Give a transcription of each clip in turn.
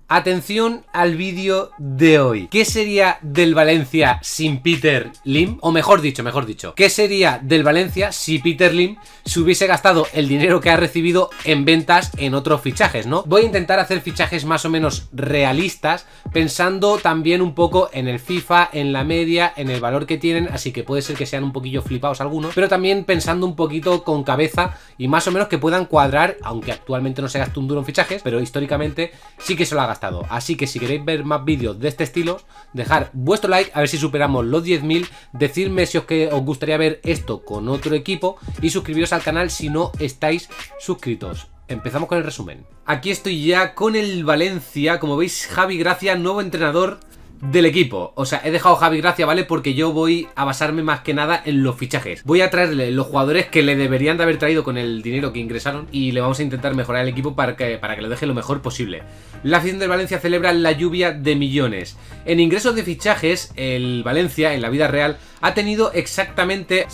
Atención al vídeo de hoy. ¿Qué sería del Valencia sin Peter Lim? O mejor dicho, ¿qué sería del Valencia si Peter Lim se hubiese gastado el dinero que ha recibido en ventas en otros fichajes, ¿no? Voy a intentar hacer fichajes más o menos realistas, pensando también un poco en el FIFA, en la media, en el valor que tienen, así que puede ser que sean un poquillo flipados algunos, pero también pensando un poquito con cabeza y más o menos que puedan cuadrar, aunque actualmente no se gaste un duro en fichajes, pero históricamente sí que se lo ha gastado. Así que si queréis ver más vídeos de este estilo, dejad vuestro like, a ver si superamos los 10.000, decidme si os gustaría ver esto con otro equipo y suscribiros al canal si no estáis suscritos. Empezamos con el resumen. Aquí estoy ya con el Valencia, como veis Javi Gracia, nuevo entrenador del equipo. O sea, he dejado a Javi Gracia, ¿vale? Porque yo voy a basarme más que nada en los fichajes. Voy a traerle los jugadores que le deberían de haber traído con el dinero que ingresaron y le vamos a intentar mejorar el equipo para que lo deje lo mejor posible. La afición del Valencia celebra la lluvia de millones. En ingresos de fichajes, el Valencia, en la vida real, ha tenido exactamente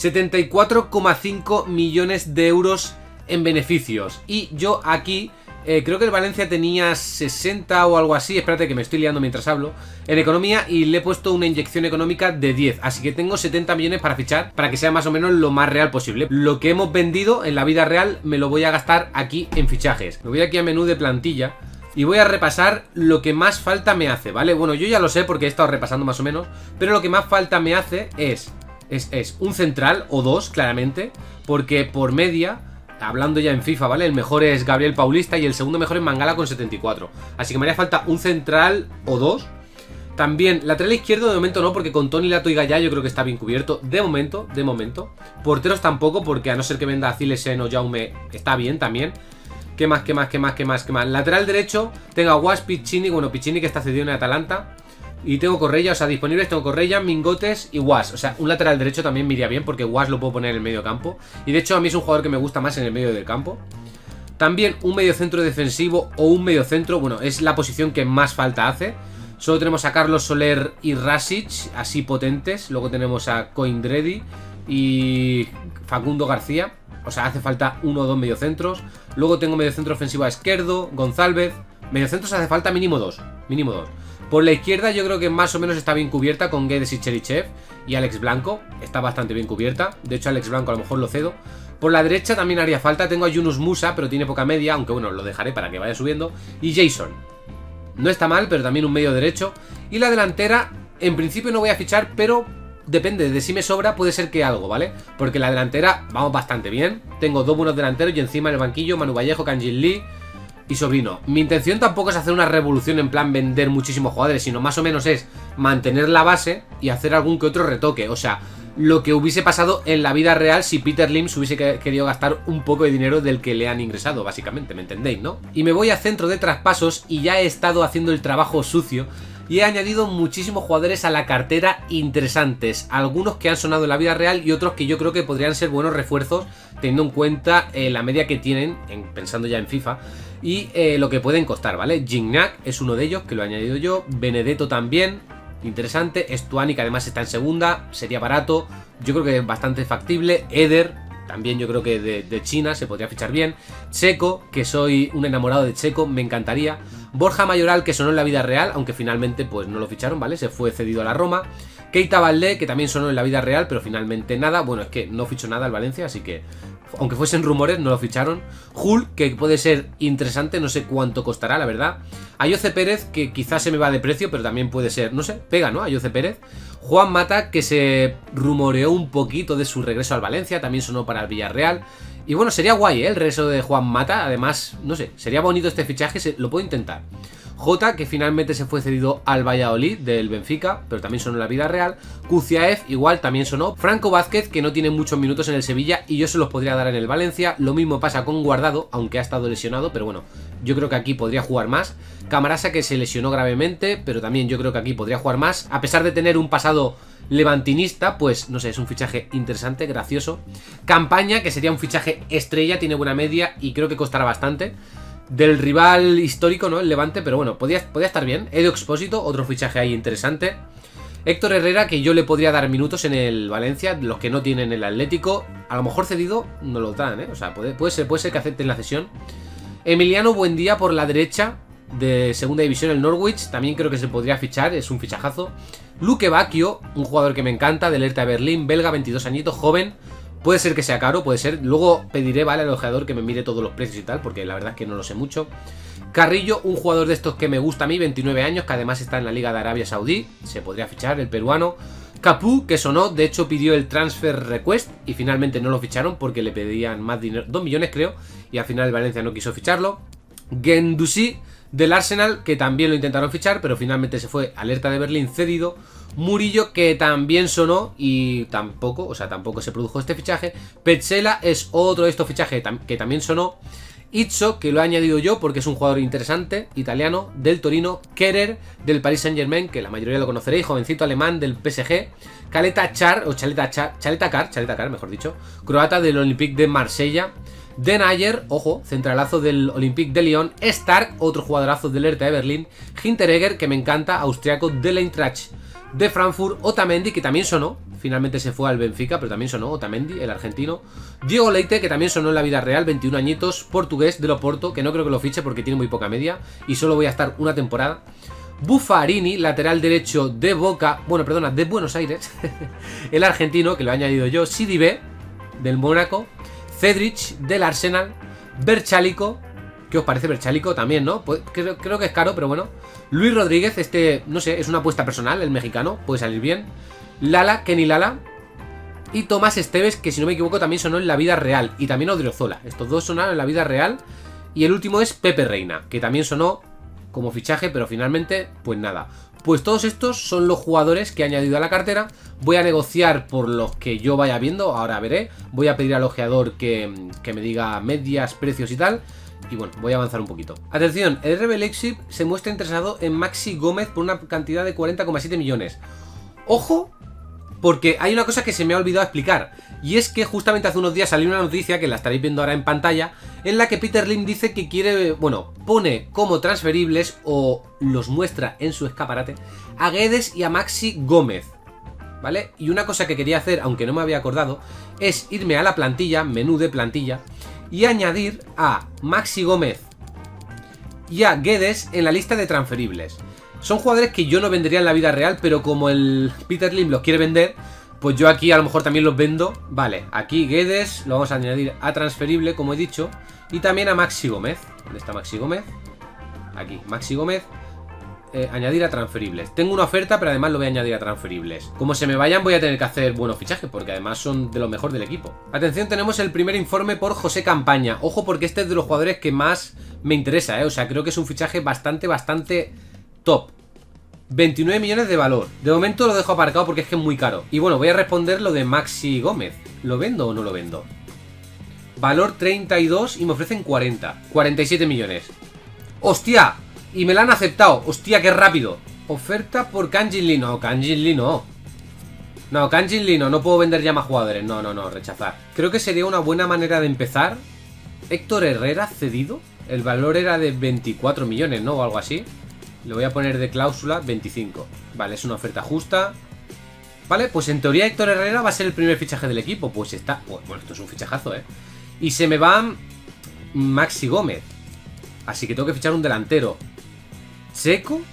74,5 millones de euros en beneficios. Y yo aquí... creo que el Valencia tenía 60 o algo así, espérate que me estoy liando mientras hablo, en economía, y le he puesto una inyección económica de 10, así que tengo 70 millones para fichar, para que sea más o menos lo más real posible. Lo que hemos vendido en la vida real me lo voy a gastar aquí en fichajes. Me voy aquí a menú de plantilla y voy a repasar lo que más falta me hace, ¿vale? Bueno, yo ya lo sé porque he estado repasando más o menos, pero lo que más falta me hace es un central o dos, claramente, porque por media... Hablando ya en FIFA, ¿vale? El mejor es Gabriel Paulista y el segundo mejor es Mangala con 74. Así que me haría falta un central o dos. También, lateral izquierdo de momento no, porque con Toni Lato y Gallá yo creo que está bien cubierto. De momento. Porteros tampoco, porque a no ser que venda a Cilesen o Jaume, está bien también. ¿Qué más? Lateral derecho, tengo a Was, Piccini, bueno, Piccini que está cedido en Atalanta. Y tengo Correia, o sea, disponibles tengo Correia, Mingotes y Was. O sea, un lateral derecho también me iría bien porque Was lo puedo poner en el medio campo. Y de hecho a mí es un jugador que me gusta más en el medio del campo. También un medio centro defensivo o un medio centro, bueno, es la posición que más falta hace. Solo tenemos a Carlos Soler y Rasic, así potentes. Luego tenemos a Coindredi y Facundo García. O sea, hace falta uno o dos mediocentros. Luego tengo mediocentro ofensivo a Esquerdo, González. Mediocentros hace falta mínimo dos. Por la izquierda yo creo que más o menos está bien cubierta con Guedes y Cherichev. Y Alex Blanco está bastante bien cubierta. De hecho Alex Blanco a lo mejor lo cedo. Por la derecha también haría falta. Tengo a Yunus Musa, pero tiene poca media, aunque bueno, lo dejaré para que vaya subiendo. Y Jason. No está mal, pero también un medio derecho. Y la delantera, en principio no voy a fichar, pero depende de si me sobra, puede ser que algo, ¿vale? Porque la delantera vamos bastante bien. Tengo dos buenos delanteros y encima en el banquillo Manu Vallejo, Kanjin Lee y Sobrino. Mi intención tampoco es hacer una revolución en plan vender muchísimos jugadores, sino más o menos es mantener la base y hacer algún que otro retoque. O sea, lo que hubiese pasado en la vida real si Peter Lim se hubiese querido gastar un poco de dinero del que le han ingresado, básicamente, ¿me entendéis, no? Y me voy a centro de traspasos y ya he estado haciendo el trabajo sucio y he añadido muchísimos jugadores a la cartera interesantes. Algunos que han sonado en la vida real y otros que yo creo que podrían ser buenos refuerzos teniendo en cuenta la media que tienen, pensando ya en FIFA, y lo que pueden costar, ¿vale? Gignac es uno de ellos, que lo he añadido yo. Benedetto también, interesante. Stuani, que además está en segunda, sería barato, yo creo que es bastante factible. Eder, también yo creo que de China se podría fichar bien. Checo, que soy un enamorado de Checo, me encantaría. Borja Mayoral, que sonó en la vida real, aunque finalmente pues no lo ficharon, ¿vale? Se fue cedido a la Roma. Keita Valdé, que también sonó en la vida real, pero finalmente nada. Bueno, es que no fichó nada al Valencia, así que aunque fuesen rumores, no lo ficharon. Hulk, que puede ser interesante, no sé cuánto costará, la verdad. Ayoce Pérez, que quizás se me va de precio, pero también puede ser, no sé, pega, ¿no? Ayoce Pérez. Juan Mata, que se rumoreó un poquito de su regreso al Valencia, también sonó para el Villarreal. Y bueno, sería guay, ¿eh? El regreso de Juan Mata, además, no sé, sería bonito este fichaje, lo puedo intentar. Jota, que finalmente se fue cedido al Valladolid del Benfica, pero también sonó en la vida real. Kuziaev, igual, también sonó. Franco Vázquez, que no tiene muchos minutos en el Sevilla y yo se los podría dar en el Valencia. Lo mismo pasa con Guardado, aunque ha estado lesionado, pero bueno, yo creo que aquí podría jugar más. Camarasa, que se lesionó gravemente, pero también yo creo que aquí podría jugar más. A pesar de tener un pasado levantinista, pues no sé, es un fichaje interesante, gracioso. Campaña, que sería un fichaje estrella, tiene buena media y creo que costará bastante. Del rival histórico, ¿no? El Levante, pero bueno, podía estar bien. Edo Expósito, otro fichaje ahí interesante. Héctor Herrera, que yo le podría dar minutos en el Valencia, los que no tienen el Atlético. A lo mejor cedido no lo dan, ¿eh? O sea, puede ser que acepten la cesión. Emiliano Buendía por la derecha. de segunda división, el Norwich. También creo que se podría fichar, es un fichajazo. Luke Bacchio, un jugador que me encanta, del Hertha de Berlín, belga, 22 añitos, joven. Puede ser que sea caro, puede ser. Luego pediré, vale, al ojeador que me mire todos los precios y tal, porque la verdad es que no lo sé mucho. Carrillo, un jugador de estos que me gusta a mí, 29 años, que además está en la Liga de Arabia Saudí. Se podría fichar, el peruano. Capú, que sonó, de hecho pidió el transfer request y finalmente no lo ficharon porque le pedían más dinero, 2 millones creo, y al final el Valencia no quiso ficharlo. Guendouzi, del Arsenal, que también lo intentaron fichar, pero finalmente se fue al Hertha de Berlín cedido. Murillo, que también sonó y tampoco, o sea, tampoco se produjo este fichaje. Petzela es otro de estos fichajes que también sonó. Izzo, que lo he añadido yo porque es un jugador interesante, italiano, del Torino. Kerer, del Paris Saint-Germain, que la mayoría lo conoceréis, jovencito alemán del PSG. Caleta Char, o Chaleta Car, mejor dicho, croata del Olympique de Marsella. Denayer, ojo, centralazo del Olympique de Lyon. Stark, otro jugadorazo del Hertha de Berlín. Hinteregger, que me encanta, austriaco del Eintracht de Frankfurt. Otamendi, que también sonó, finalmente se fue al Benfica, pero también sonó Otamendi, el argentino. Diego Leite, que también sonó en la vida real, 21 añitos, portugués del Oporto, que no creo que lo fiche porque tiene muy poca media y solo voy a estar una temporada. Buffarini, lateral derecho de Boca, bueno, perdona, de Buenos Aires, el argentino, que lo he añadido yo. Sidibé, del Mónaco. Cedric, del Arsenal. Berchalico, ¿qué os parece Berchalico? También, ¿no? Pues, creo que es caro, pero bueno. Luis Rodríguez, este, no sé, es una apuesta personal, el mexicano, puede salir bien. Lala, Kenny Lala. Y Tomás Esteves, que si no me equivoco también sonó en la vida real. Y también Odriozola, estos dos sonaron en la vida real. Y el último es Pepe Reina, que también sonó como fichaje, pero finalmente, pues nada. Pues todos estos son los jugadores que he añadido a la cartera. Voy a negociar por los que yo vaya viendo, ahora veré. Voy a pedir al ojeador que me diga medias, precios y tal. Y bueno, voy a avanzar un poquito. Atención, el RB Leipzig se muestra interesado en Maxi Gómez por una cantidad de 40,7 millones. Ojo, porque hay una cosa que se me ha olvidado explicar. Y es que justamente hace unos días salió una noticia, que la estaréis viendo ahora en pantalla, en la que Peter Lim dice que quiere, bueno, pone como transferibles, o los muestra en su escaparate, a Guedes y a Maxi Gómez, ¿vale? Y una cosa que quería hacer, aunque no me había acordado, es irme a la plantilla, menú de plantilla, y añadir a Maxi Gómez y a Guedes en la lista de transferibles. Son jugadores que yo no vendería en la vida real, pero como el Peter Lim los quiere vender, pues yo aquí a lo mejor también los vendo. Vale, aquí Guedes lo vamos a añadir a transferible, como he dicho. Y también a Maxi Gómez. ¿Dónde está Maxi Gómez? Aquí, Maxi Gómez. Añadir a transferibles. Tengo una oferta, pero además lo voy a añadir a transferibles. Como se me vayan voy a tener que hacer buenos fichajes, porque además son de lo mejor del equipo. Atención, tenemos el primer informe por José Campaña. Ojo, porque este es de los jugadores que más me interesa, O sea, creo que es un fichaje bastante top. 29 millones de valor. De momento lo dejo aparcado porque es que es muy caro. Y bueno, voy a responder lo de Maxi Gómez. ¿Lo vendo o no lo vendo? Valor 32 y me ofrecen 40. 47 millones. ¡Hostia! Y me la han aceptado. ¡Hostia, qué rápido! Oferta por Kangin Lee. No, Kangin Lee no. No, Kangin Lee no. No puedo vender ya más jugadores. No, rechazar. Creo que sería una buena manera de empezar. Héctor Herrera cedido. El valor era de 24 millones, ¿no? O algo así. Le voy a poner de cláusula 25. Vale, es una oferta justa. Vale, pues en teoría Héctor Herrera va a ser el primer fichaje del equipo. Pues está... Bueno, esto es un fichajazo, Y se me va Maxi Gómez. Así que tengo que fichar un delantero. Checo.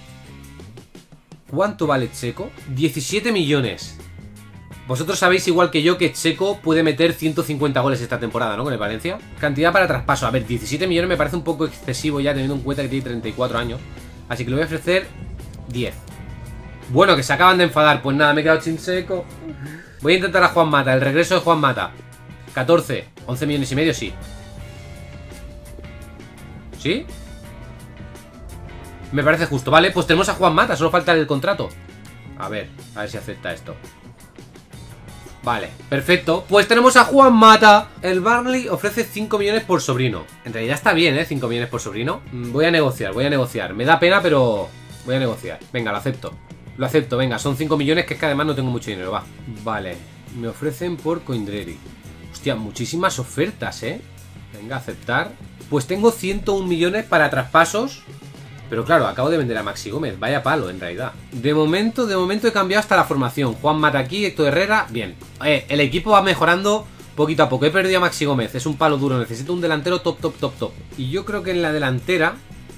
¿Cuánto vale Checo? 17 millones. Vosotros sabéis igual que yo que Checo puede meter 150 goles esta temporada, ¿no? Con el Valencia. Cantidad para traspaso. A ver, 17 millones me parece un poco excesivo ya, teniendo en cuenta que tiene 34 años. Así que le voy a ofrecer 10. Bueno, que se acaban de enfadar. Pues nada, me he quedado sin Checo. Voy a intentar a Juan Mata, el regreso de Juan Mata. 14, 11 millones y medio, sí. ¿Sí? Me parece justo, vale, pues tenemos a Juan Mata, solo falta el contrato. A ver si acepta esto. Vale, perfecto. Pues tenemos a Juan Mata. El Burnley ofrece 5 millones por Sobrino. En realidad está bien, 5 millones por Sobrino. Voy a negociar. Me da pena, pero voy a negociar. Venga, lo acepto. Lo acepto, venga, son 5 millones, que es que además no tengo mucho dinero, va. Vale, me ofrecen por Coindreri. Hostia, muchísimas ofertas, Venga, aceptar. Pues tengo 101 millones para traspasos. Pero claro, acabo de vender a Maxi Gómez. Vaya palo, en realidad. De momento he cambiado hasta la formación. Juan Mata aquí, Héctor Herrera. Bien. El equipo va mejorando poquito a poco. He perdido a Maxi Gómez. Es un palo duro. Necesito un delantero top. Y yo creo que en la delantera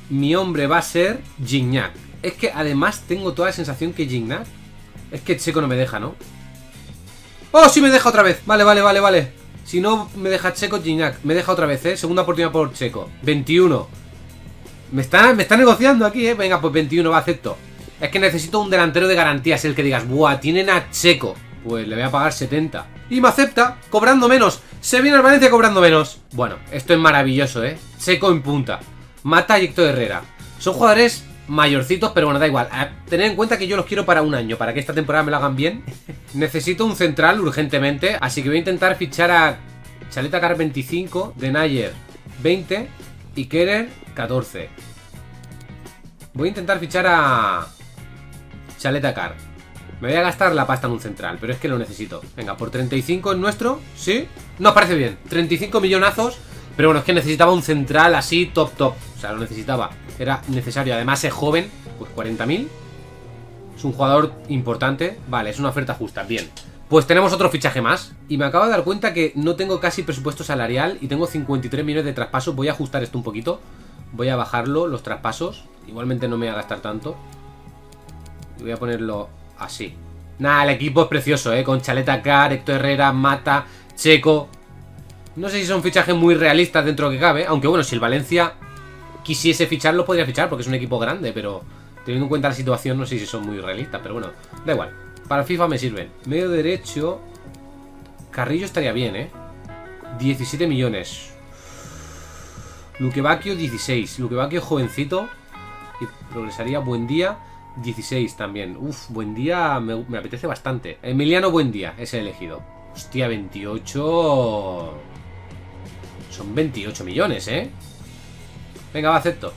mi hombre va a ser Gignac. Es que además tengo toda la sensación que Gignac... Es que Checo no me deja, ¿no? ¡Oh, sí me deja otra vez! Vale. Si no me deja Checo, Gignac. Me deja otra vez, ¿eh? Segunda oportunidad por Checo. 21. Me está negociando aquí, ¿eh? Venga, pues 21 va, acepto. Es que necesito un delantero de garantías. El que digas, ¡buah! Tienen a Checo. Pues le voy a pagar 70. Y me acepta, cobrando menos. Se viene al Valencia cobrando menos. Bueno, esto es maravilloso, ¿eh? Checo en punta. Mata y Héctor Herrera. Son jugadores mayorcitos, pero bueno, da igual. Tened en cuenta que yo los quiero para un año, para que esta temporada me lo hagan bien. Necesito un central urgentemente, así que voy a intentar fichar a Chaleta Car 25, De Nayer 20 y Kerer 14. Voy a intentar fichar a Chaleta Car. Me voy a gastar la pasta en un central, pero es que lo necesito. Venga, por 35 es nuestro, ¿sí? Nos parece bien, 35 millonazos. Pero bueno, es que necesitaba un central así top. O sea, lo necesitaba. Era necesario. Además es joven. Pues 40.000. Es un jugador importante. Vale, es una oferta justa. Bien. Pues tenemos otro fichaje más. Y me acabo de dar cuenta que no tengo casi presupuesto salarial. Y tengo 53 millones de traspasos. Voy a ajustar esto un poquito. Voy a bajarlo, los traspasos. Igualmente no me voy a gastar tanto. Y voy a ponerlo así. Nada, el equipo es precioso, con Chaleta Car, Héctor Herrera, Mata, Checo. No sé si son fichajes muy realistas dentro de lo que cabe. Aunque bueno, si el Valencia quisiese ficharlo, podría fichar porque es un equipo grande. Pero teniendo en cuenta la situación, no sé si son muy realistas. Pero bueno, da igual. Para FIFA me sirven. Medio derecho. Carrillo estaría bien, 17 millones. Luquevacchio 16. Luquevacchio jovencito. Y progresaría. Buendía 16 también. Uf, Buendía me apetece bastante. Emiliano Buendía es el elegido. Hostia, 28. Son 28 millones, Venga, va, acepto.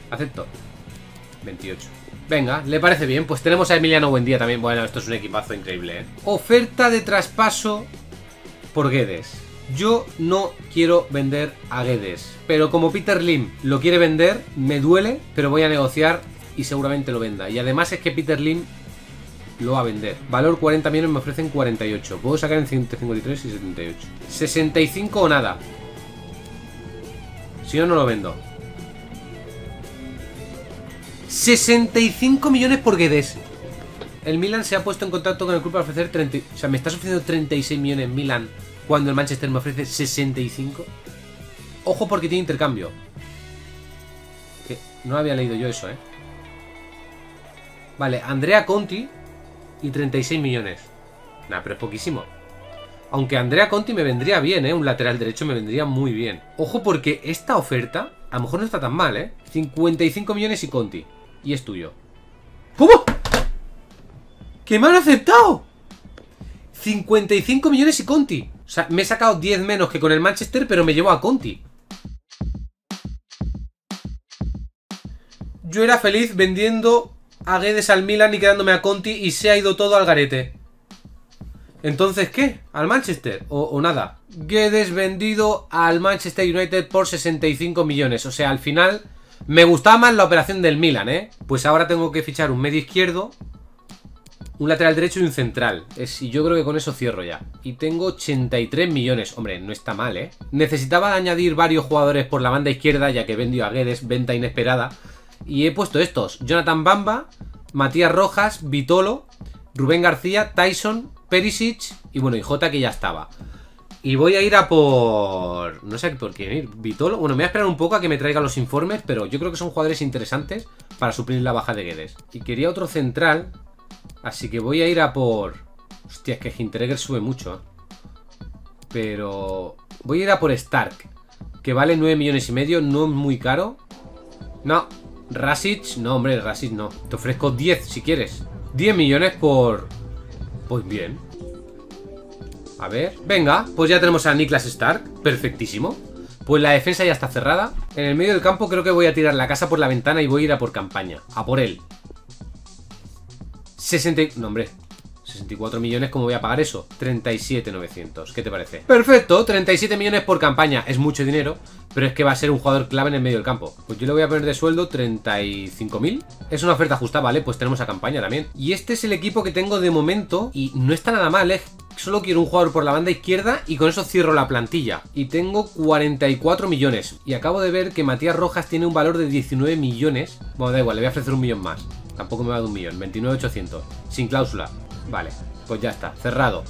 28. Venga, le parece bien. Pues tenemos a Emiliano Buendía también. Bueno, esto es un equipazo increíble, Oferta de traspaso por Guedes. Yo no quiero vender a Guedes, pero como Peter Lim lo quiere vender, me duele, pero voy a negociar y seguramente lo venda. Y además es que Peter Lim lo va a vender. Valor 40 millones, me ofrecen 48. Puedo sacar en 153 y 78. 65 o nada. Si no, no lo vendo. 65 millones por Guedes. El Milan se ha puesto en contacto con el club para ofrecer 30. O sea, me estás ofreciendo 36 millones Milan cuando el Manchester me ofrece 65. Ojo porque tiene intercambio. Que no había leído yo eso, Vale, Andrea Conti y 36 millones. Nah, pero es poquísimo. Aunque Andrea Conti me vendría bien, un lateral derecho me vendría muy bien. Ojo porque esta oferta a lo mejor no está tan mal, 55 millones y Conti. Y es tuyo. ¿Cómo? ¡Que me han aceptado! 55 millones y Conti. O sea, me he sacado 10 menos que con el Manchester, pero me llevo a Conti. Yo era feliz vendiendo a Guedes al Milan y quedándome a Conti y se ha ido todo al garete. Entonces, ¿qué? ¿Al Manchester? ¿O nada? Guedes vendido al Manchester United por 65 millones. O sea, al final me gustaba más la operación del Milan, Pues ahora tengo que fichar un medio izquierdo, un lateral derecho y un central. Y yo creo que con eso cierro ya. Y tengo 83 millones. Hombre, no está mal, Necesitaba añadir varios jugadores por la banda izquierda, ya que vendió a Guedes, venta inesperada. Y he puesto estos: Jonathan Bamba, Matías Rojas, Vitolo, Rubén García, Tyson, Perisic y bueno, y Jota, que ya estaba. Y voy a ir a por... no sé por quién ir. Vitolo. Bueno, me voy a esperar un poco a que me traiga los informes, pero yo creo que son jugadores interesantes para suplir la baja de Guedes. Y quería otro central, así que voy a ir a por... Hostia, es que Hinteregger sube mucho, pero voy a ir a por Stark, que vale 9 millones y medio, no es muy caro. No, Rasic, no, hombre, Rasic no. Te ofrezco 10 si quieres. 10 millones por... Pues bien. A ver, venga, pues ya tenemos a Niklas Stark. Perfectísimo. Pues la defensa ya está cerrada. En el medio del campo creo que voy a tirar la casa por la ventana y voy a ir a por Campaña. A por él. 60... No, hombre, 64 millones, ¿cómo voy a pagar eso? 37.900, ¿qué te parece? Perfecto, 37 millones por Campaña. Es mucho dinero, pero es que va a ser un jugador clave en el medio del campo. Pues yo le voy a poner de sueldo 35.000. Es una oferta justa, ¿vale? Pues tenemos a Campaña también. Y este es el equipo que tengo de momento y no está nada mal, solo quiero un jugador por la banda izquierda y con eso cierro la plantilla. Y tengo 44 millones. Y acabo de ver que Matías Rojas tiene un valor de 19 millones. Bueno, da igual, le voy a ofrecer 1 millón más. Tampoco me va de 1 millón, 29.800. Sin cláusula. Vale, pues ya está, cerrado.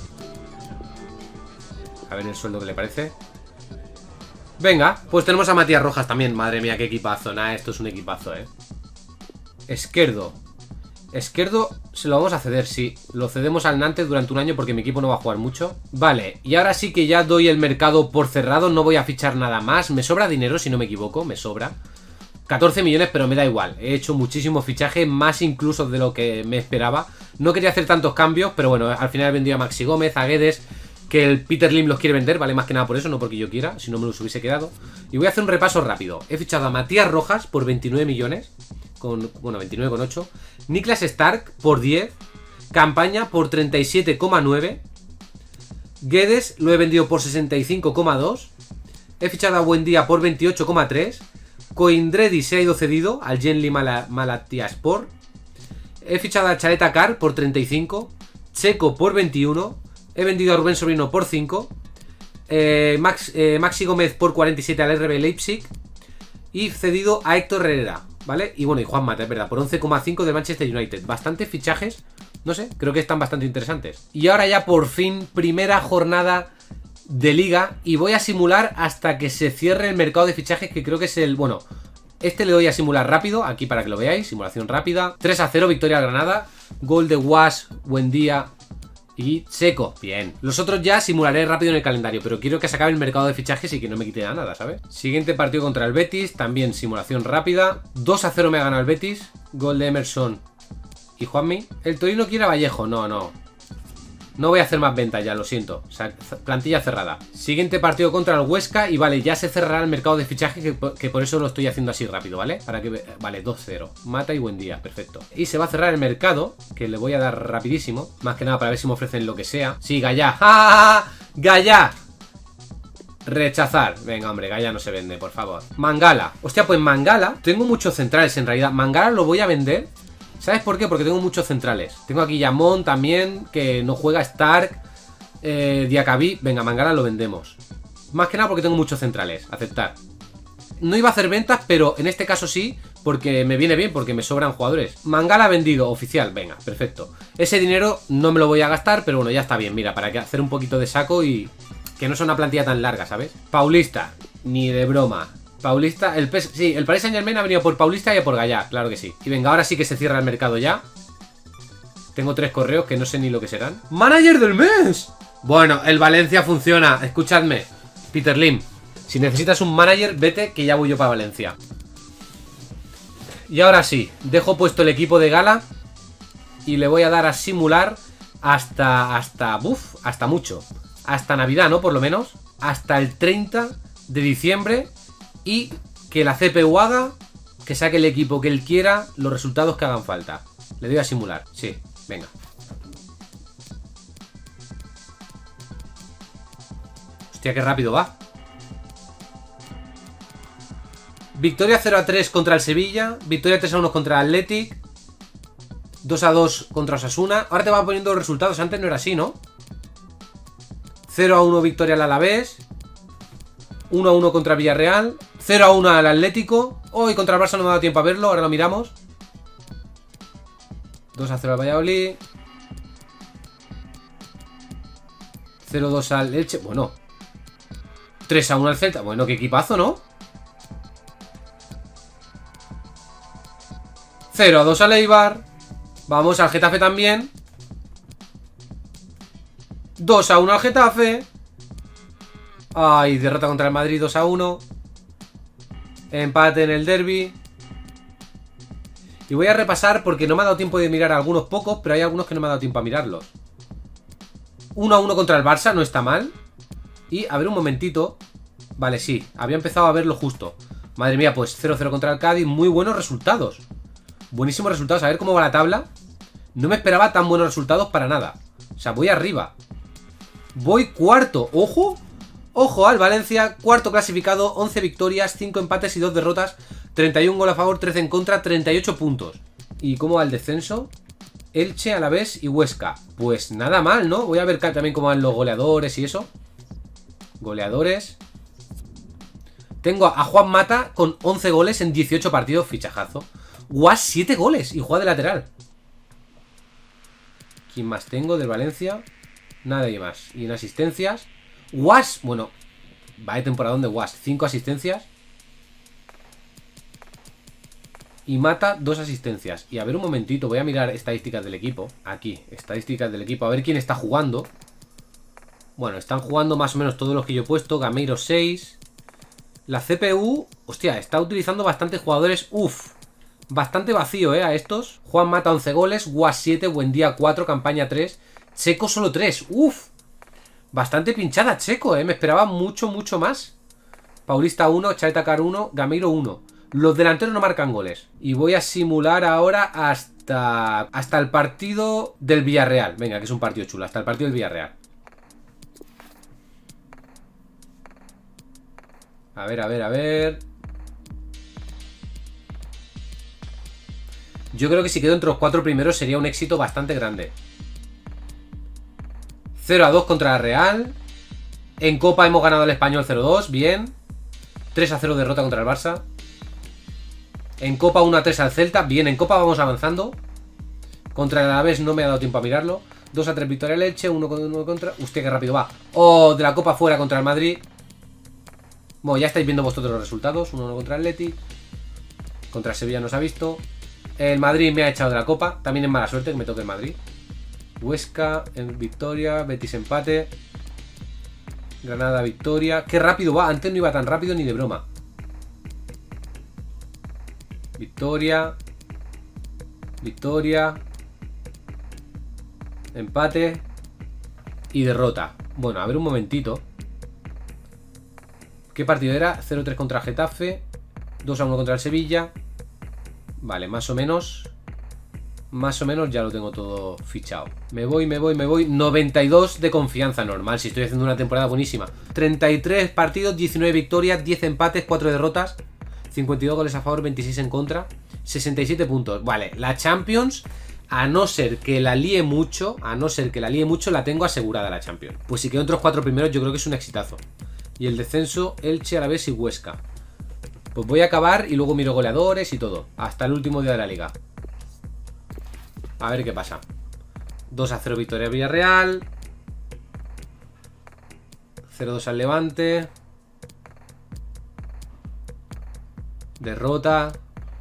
A ver el sueldo que le parece. Venga, pues tenemos a Matías Rojas también. Madre mía, qué equipazo. Nah, esto es un equipazo, Esquerdo. Esquerdo se lo vamos a ceder, sí. Lo cedemos al Nantes durante un año porque mi equipo no va a jugar mucho. Vale, y ahora sí que ya doy el mercado por cerrado. No voy a fichar nada más. Me sobra dinero, si no me equivoco, me sobra 14 millones, pero me da igual. He hecho muchísimos fichajes, más incluso de lo que me esperaba. No quería hacer tantos cambios, pero bueno, al final he vendido a Maxi Gómez, a Guedes, que el Peter Lim los quiere vender, ¿vale? Más que nada por eso, no porque yo quiera, si no me los hubiese quedado. Y voy a hacer un repaso rápido. He fichado a Matías Rojas por 29 millones. Bueno, 29,8. Niklas Stark por 10. Campaña por 37,9. Guedes lo he vendido por 65,2. He fichado a Buendía por 28,3. Coindredi se ha ido cedido al Genli Malatyaspor. He fichado a Chaleta Car por 35. Checo por 21. He vendido a Rubén Sobrino por 5. Maxi Gómez por 47 al RB Leipzig. Y cedido a Héctor Herrera, ¿vale? Y bueno, y Juan Mata, es verdad, por 11,5 del Manchester United. Bastantes fichajes, no sé, creo que están bastante interesantes. Y ahora ya por fin, primera jornada de liga. Y voy a simular hasta que se cierre el mercado de fichajes, que creo que es el... Bueno, este le doy a simular rápido, aquí para que lo veáis. Simulación rápida. 3-0, victoria al Granada. Gol de Was, Buendía y Checo. Bien. Los otros ya simularé rápido en el calendario, pero quiero que se acabe el mercado de fichajes y que no me quite nada, ¿sabes? Siguiente partido contra el Betis, también simulación rápida. 2-0 me ha ganado el Betis. Gol de Emerson y Juanmi. El Torino quiere a Vallejo. No voy a hacer más ventas ya, lo siento. O sea, plantilla cerrada. Siguiente partido contra el Huesca. Y vale, ya se cerrará el mercado de fichajes, que por eso lo estoy haciendo así rápido, ¿vale? Para que... Vale, 2-0. Mata y Buendía, perfecto. Y se va a cerrar el mercado, que le voy a dar rapidísimo. Más que nada para ver si me ofrecen lo que sea. Sí, Gallá. ¡Ja! ¡Gallá! Rechazar. Venga, hombre, Gallá no se vende, por favor. Mangala. Hostia, pues Mangala. Tengo muchos centrales en realidad. Mangala lo voy a vender. ¿Sabes por qué? Porque tengo muchos centrales. Tengo aquí Yamón también, que no juega. Stark, Diacabí. Venga, Mangala lo vendemos. Más que nada porque tengo muchos centrales. Aceptar. No iba a hacer ventas, pero en este caso sí, porque me viene bien, porque me sobran jugadores. Mangala vendido, oficial. Venga, perfecto. Ese dinero no me lo voy a gastar, pero bueno, ya está bien. Mira, para hacer un poquito de saco y que no sea una plantilla tan larga, ¿sabes? Paulista, ni de broma. Paulista, sí, el Paris Saint-Germain ha venido por Paulista y por Gallá, claro que sí. Y venga, ahora sí que se cierra el mercado ya. Tengo 3 correos que no sé ni lo que serán. ¡Manager del mes! Bueno, el Valencia funciona. Escuchadme, Peter Lim, si necesitas un manager, vete, que ya voy yo para Valencia. Y ahora sí, dejo puesto el equipo de gala y le voy a dar a simular hasta mucho. Hasta Navidad, ¿no? Por lo menos. Hasta el 30 de diciembre. Y que la CPU haga, que saque el equipo que él quiera, los resultados que hagan falta. Le doy a simular, sí, venga. Hostia, qué rápido va. Victoria 0-3 contra el Sevilla. Victoria 3-1 contra el Athletic. 2-2 contra Osasuna. Ahora te va poniendo los resultados, antes no era así, ¿no? 0-1 victoria al Alavés. 1-1 contra Villarreal. 0-1 al Atlético. Hoy contra el Barça no me ha dado tiempo a verlo. Ahora lo miramos. 2-0 al Valladolid. 0-2 al Elche. Bueno. 3-1 al Celta. Bueno, qué equipazo, ¿no? 0-2 al Eibar. Vamos al Getafe también. 2-1 al Getafe. Ay, derrota contra el Madrid 2-1. Empate en el derbi. Y voy a repasar porque no me ha dado tiempo de mirar algunos pocos, pero hay algunos que no me ha dado tiempo a mirarlos. 1-1 contra el Barça, no está mal. Y, a ver un momentito. Vale, sí, había empezado a verlo justo. Madre mía, pues 0-0 contra el Cádiz. Muy buenos resultados. Buenísimos resultados, a ver cómo va la tabla. No me esperaba tan buenos resultados para nada. O sea, voy arriba. Voy cuarto, ojo. Ojo al Valencia, cuarto clasificado, 11 victorias, 5 empates y 2 derrotas, 31 goles a favor, 13 en contra, 38 puntos. ¿Y cómo va el descenso? Elche, Alavés y Huesca. Pues nada mal, ¿no? Voy a ver también cómo van los goleadores y eso. Goleadores. Tengo a Juan Mata con 11 goles en 18 partidos, fichajazo. Guas 7 goles y juega de lateral. ¿Quién más tengo del Valencia? Nadie más. Y en asistencias, Guas, bueno, vaya temporadón de Guas, 5 asistencias. Y Mata 2 asistencias. Y a ver un momentito, voy a mirar estadísticas del equipo. Aquí, estadísticas del equipo, a ver quién está jugando. Bueno, están jugando más o menos todos los que yo he puesto. Gameiro 6. La CPU, hostia, está utilizando bastantes jugadores. Uf, bastante vacío, a estos. Juan Mata 11 goles, Guas 7, Buendía 4, Campaña 3, Checo solo 3. Uf, bastante pinchada Checo, me esperaba mucho, mucho más. Paulista 1, Chaetacar 1, Gameiro 1. Los delanteros no marcan goles. Y voy a simular ahora hasta el partido del Villarreal. Venga, que es un partido chulo, hasta el partido del Villarreal. A ver, a ver, a ver. Yo creo que si quedo entre los 4 primeros sería un éxito bastante grande. 0-2 contra la Real. En Copa hemos ganado al Español 0-2, bien. 3-0 derrota contra el Barça. En Copa 1-3 al Celta, bien. En Copa vamos avanzando. Contra el Alavés no me ha dado tiempo a mirarlo. 2-3 victoria al Elche, 1 contra... Hostia, qué rápido va. Oh, de la Copa fuera contra el Madrid. Bueno, ya estáis viendo vosotros los resultados. 1-1 contra el Atleti. Contra Sevilla nos ha visto. El Madrid me ha echado de la Copa. También es mala suerte que me toque el Madrid. Huesca, victoria. Betis empate. Granada victoria. Qué rápido va. Antes no iba tan rápido ni de broma. Victoria. Victoria. Empate. Y derrota. Bueno, a ver un momentito. ¿Qué partido era? 0-3 contra el Getafe. 2-1 contra el Sevilla. Vale, más o menos. Más o menos ya lo tengo todo fichado. Me voy. 92 de confianza normal, si estoy haciendo una temporada buenísima. 33 partidos, 19 victorias, 10 empates, 4 derrotas. 52 goles a favor, 26 en contra. 67 puntos. Vale, la Champions, a no ser que la líe mucho, la tengo asegurada la Champions. Pues si quedo entre los 4 primeros, yo creo que es un exitazo. Y el descenso, Elche, Alavés y Huesca. Pues voy a acabar y luego miro goleadores y todo. Hasta el último día de la liga. A ver qué pasa. 2-0 victoria a Villarreal. 0-2 al Levante. Derrota.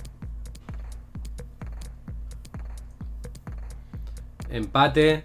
Empate.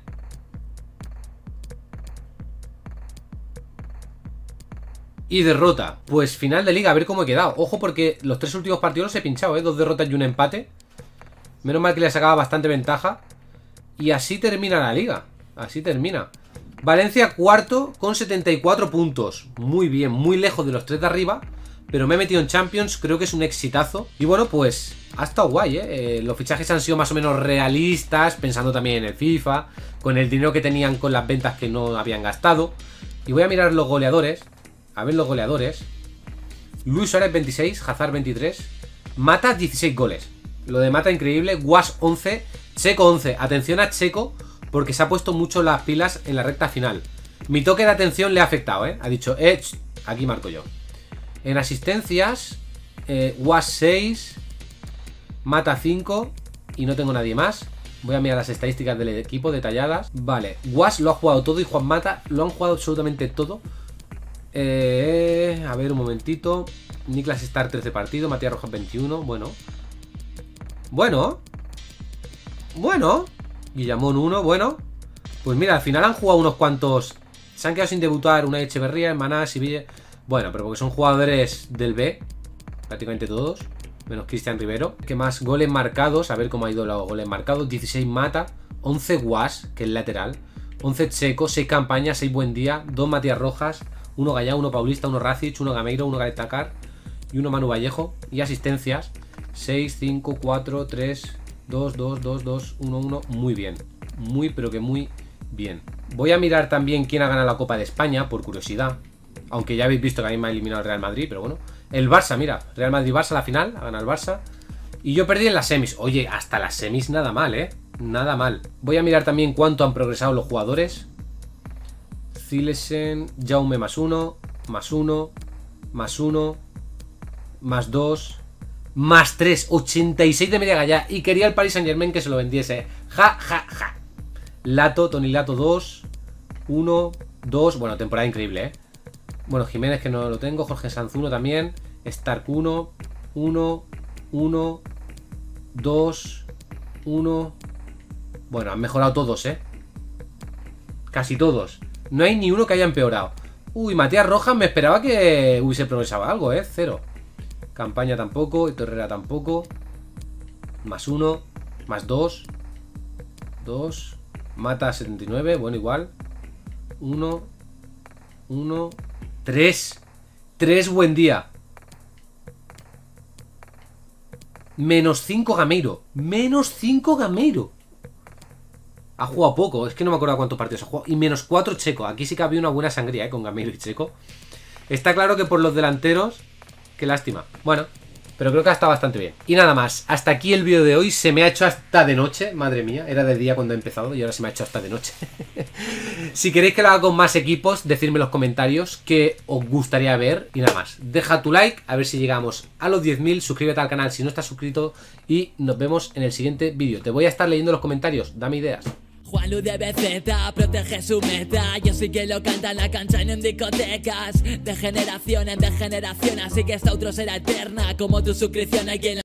Y derrota. Pues final de liga, a ver cómo he quedado. Ojo porque los 3 últimos partidos los he pinchado, 2 derrotas y un empate. Menos mal que le sacaba bastante ventaja. Y así termina la liga. Así termina. Valencia cuarto con 74 puntos. Muy bien, muy lejos de los 3 de arriba. Pero me he metido en Champions, creo que es un exitazo. Y bueno, pues ha estado guay, los fichajes han sido más o menos realistas, pensando también en el FIFA, con el dinero que tenían con las ventas que no habían gastado. Y voy a mirar los goleadores. A ver los goleadores. Luis Suárez 26, Hazard 23, Mata 16 goles. Lo de Mata increíble. Guas 11, Checo 11. Atención a Checo porque se ha puesto mucho las pilas en la recta final. Mi toque de atención le ha afectado, ha dicho, aquí marco yo. En asistencias, Guas 6, Mata 5 y no tengo nadie más. Voy a mirar las estadísticas del equipo detalladas. Vale, Guas lo ha jugado todo y Juan Mata lo han jugado absolutamente todo. A ver un momentito. Niklas Stark 13 partidos, Matías Rojas 21. Bueno. Guillamón 1, bueno. Pues mira, al final han jugado unos cuantos. Se han quedado sin debutar Unai Echeverría, Maná, Sevilla. Bueno, pero porque son jugadores del B, prácticamente todos, menos Cristian Rivero. ¿Qué más? Goles marcados, a ver cómo ha ido los goles marcados. 16 Mata, 11 Guas, que es lateral, 11 Checo, 6 Campaña, 6 Buendía, 2 Matías Rojas, 1 Gallá, 1 Paulista, 1 Racic, 1 Gameiro, 1 Chaetacar y 1 Manu Vallejo. Y asistencias, 6, 5, 4, 3, 2, 2, 2, 2, 1, 1. Muy bien, muy pero que muy bien. Voy a mirar también quién ha ganado la Copa de España, por curiosidad. Aunque ya habéis visto que a mí me ha eliminado el Real Madrid, pero bueno. El Barça, mira, Real Madrid-Barça, la final, ha ganado el Barça. Y yo perdí en las semis. Oye, hasta las semis nada mal, Nada mal. Voy a mirar también cuánto han progresado los jugadores. Zilesen, Jaume +1, +1, +1, +2, +3, 86 de media galla. Y quería el Paris Saint-Germain que se lo vendiese. Ja, ja, ja. Lato, Toni Lato 2, 1, 2. Bueno, temporada increíble, Bueno, Jiménez que no lo tengo. Jorge Sanz 1 también. Stark 1, 1, 1, 2, 1. Bueno, han mejorado todos, Casi todos. No hay ni uno que haya empeorado. Uy, Matías Rojas me esperaba que hubiese progresado algo, 0. Campaña tampoco, Héctor Herrera tampoco. +1, +2, 2. Mata 79, bueno, igual. 1, 1, 3. 3, buen día. -5 Gameiro. -5 Gameiro. Ha jugado poco, es que no me acuerdo cuántos partidos ha jugado. Y -4 Checo. Aquí sí que había una buena sangría, con Gameiro y Checo. Está claro que por los delanteros, qué lástima. Bueno, pero creo que ha estado bastante bien. Y nada más, hasta aquí el vídeo de hoy. Se me ha hecho hasta de noche, madre mía. Era de día cuando he empezado y ahora se me ha hecho hasta de noche. Si queréis que lo haga con más equipos, decidme en los comentarios qué os gustaría ver. Y nada más, deja tu like, a ver si llegamos a los 10.000. Suscríbete al canal si no estás suscrito. Y nos vemos en el siguiente vídeo. Te voy a estar leyendo los comentarios, dame ideas. Juanlu de BZ protege su meta. Yo sí que lo canta en la cancha y no en discotecas. De generación en generación, así que esta otro será eterna. Como tu suscripción, hay quien